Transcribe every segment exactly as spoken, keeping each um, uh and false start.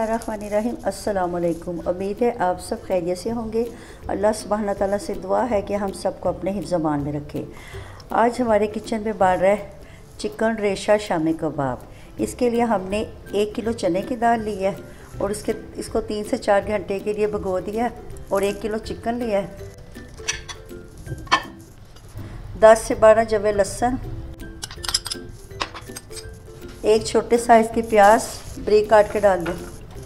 बिस्मिल्लाहिर्रहमानिर्रहीम। अस्सलाम वालेकुम। उम्मीद है आप सब खैरियत से होंगे। अल्लाह सुब्हान तआला से दुआ है कि हम सबको अपने हिफ्ज़-ए-मान में रखे। आज हमारे किचन में बन रहा है चिकन रेशा शामी कबाब। इसके लिए हमने एक किलो चने की दाल ली है और इसके इसको तीन से चार घंटे के लिए भिगो दिया है और एक किलो चिकन लिया है। दस से बारह जवे लहसुन, एक छोटे साइज़ की प्याज ब्रीक काट के डाल दें,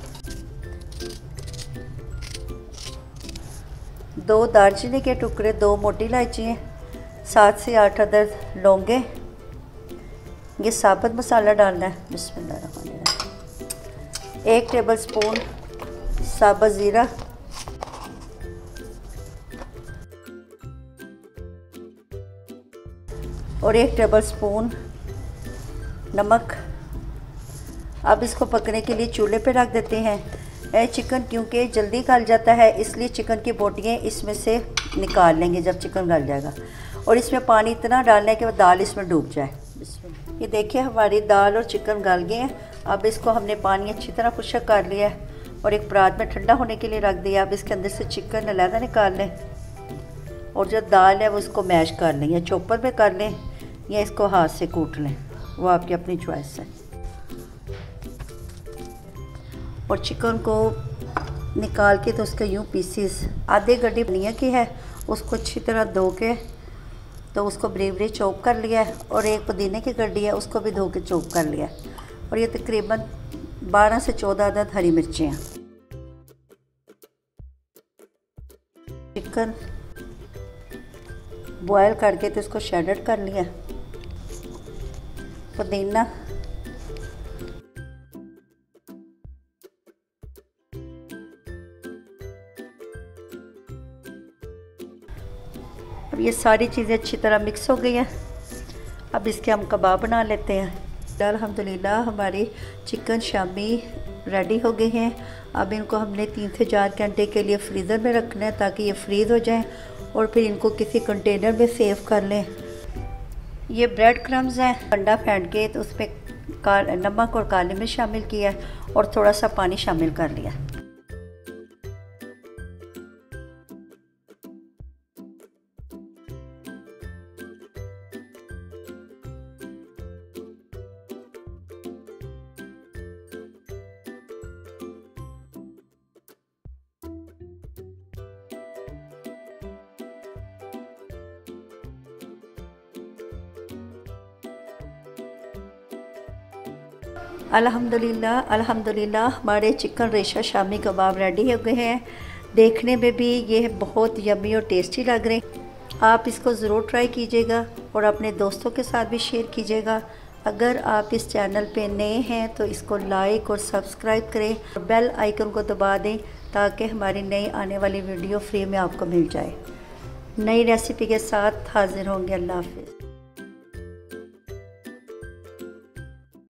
दो दालचीनी के टुकड़े, दो मोटी इलायची हैं, सात से आठ अदद लौंगे। ये साबुत मसाला डालना है। बिस्मिल्लाहिर्रहमानिर्रहीम। एक टेबल स्पून साबुत ज़ीरा, और एक टेबल स्पून नमक। अब इसको पकने के लिए चूल्हे पे रख देते हैं। चिकन क्योंकि जल्दी गल जाता है इसलिए चिकन की बोटियाँ इसमें से निकाल लेंगे जब चिकन गल जाएगा। और इसमें पानी इतना डालना है कि वह दाल इसमें डूब जाए। ये देखिए हमारी दाल और चिकन गल गए हैं। अब इसको हमने पानी अच्छी तरह खुश्क कर लिया है और एक परात में ठंडा होने के लिए रख दिया। अब इसके अंदर से चिकन अलग निकाल लें और जो दाल है वो इसको मैश कर लें, या चॉपर पे कर लें या इसको हाथ से कूट लें, वो आपकी अपनी चॉइस है। और चिकन को निकाल के तो उसके यूँ पीसीस आधे गड्ढी धनिया की है उसको अच्छी तरह धो के तो उसको बरीक बरीक चॉप कर लिया है, और एक पुदीने की गड्ढी है उसको भी धो के चॉप कर लिया है। और ये तकरीबन बारह से चौदह अदद हरी मिर्चें हैं। चिकन बॉयल करके तो इसको शेडेड कर लिया, पुदीना, अब ये सारी चीज़ें अच्छी तरह मिक्स हो गई हैं। अब इसके हम कबाब बना लेते हैं। अल्हम्दुलिल्लाह हमारी चिकन शामी रेडी हो गए हैं। अब इनको हमने तीन से चार घंटे के लिए फ्रीज़र में रखना है ताकि ये फ्रीज़ हो जाएं और फिर इनको किसी कंटेनर में सेव कर लें। ये ब्रेड क्रम्स हैं, अंडा फेंट के तो उसमें नमक और काली मिर्च शामिल किया और थोड़ा सा पानी शामिल कर लिया। अल्हम्दुलिल्लाह अल्हम्दुलिल्लाह हमारे चिकन रेशा शामी कबाब रेडी हो गए हैं। देखने में भी ये बहुत यम्मी और टेस्टी लग रहे हैं। आप इसको ज़रूर ट्राई कीजिएगा और अपने दोस्तों के साथ भी शेयर कीजिएगा। अगर आप इस चैनल पे नए हैं तो इसको लाइक और सब्सक्राइब करें और बेल आइकन को दबा दें ताकि हमारी नई आने वाली वीडियो फ्री में आपको मिल जाए। नई रेसिपी के साथ हाजिर होंगे। अल्लाह हाफ़िज़।